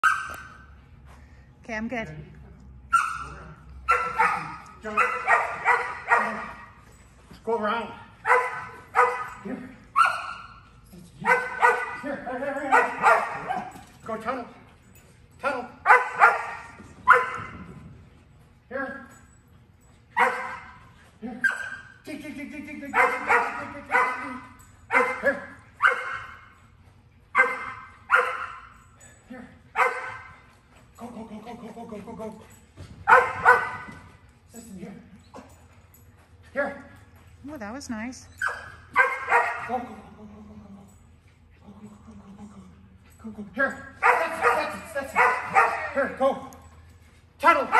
Okay, I'm good. Jump. Go around. Here. Here. Go tunnel. Tunnel. Here. Here. Dig, dig, dig, dig, dig, dig, dig, dig, dig, dig, dig, dig. Here. Here. Go, go, go, go, go, go, go, go, go. Listen here. Here. Oh, that was nice. Go, go, go, go, go, go, go, go. Go, go, go, go, go, go, go. Go, go. Here. That's it. Here, go. Tunnel.